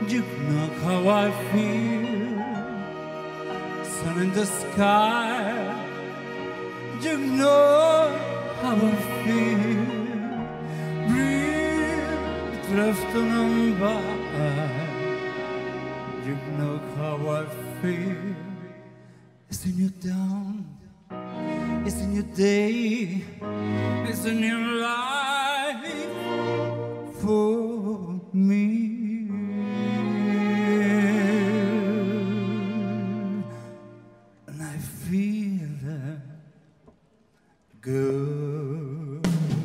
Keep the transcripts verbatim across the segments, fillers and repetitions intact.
You know how I feel. Sun in the sky. You know how I feel. Breathe, drifting on by. You know how I feel. It's a new dawn. It's a new day. It's a new life for me. And I feel uh, good.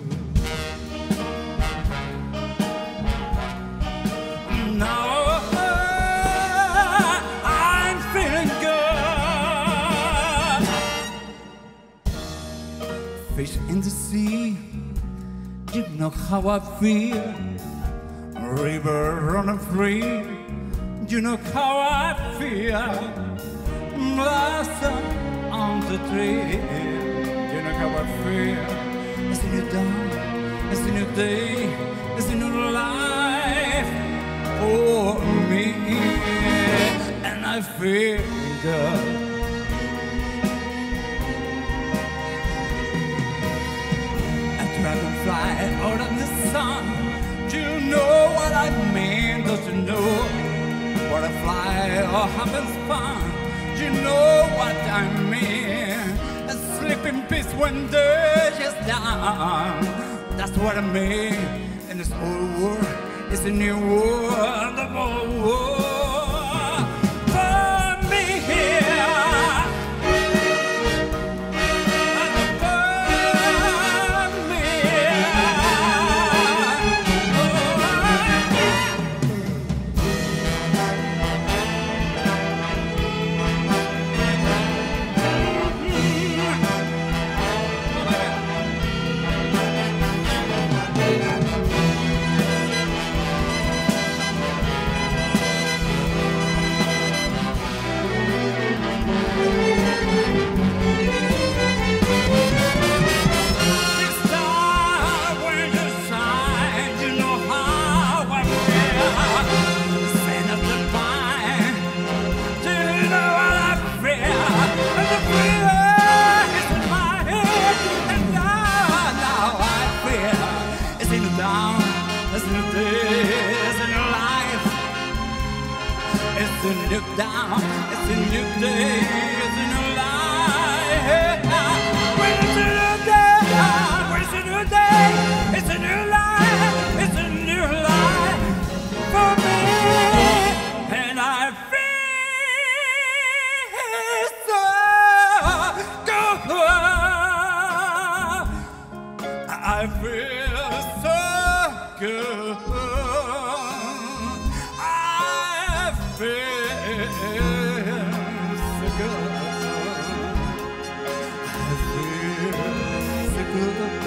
Now I'm feeling good. Fish in the sea, you know how I feel. River running free, you know how I feel. Blossom on the tree, you know how I feel. It's a new dawn, it's a new day, it's a new life for me. And I feel good. A dragonfly out of the sun. Do you know what I mean? Don't you know what a fly or happens fun? Do you know what I mean? A sleep in peace when day is down. That's what I mean. In this old world, it's a new world of old world for me here. It's a new dawn, it's a new day, it's a new life. When it's a new day, when it's a new day, it's a new life, it's a new life for me. And I feel so good. I feel so good. I feel so good.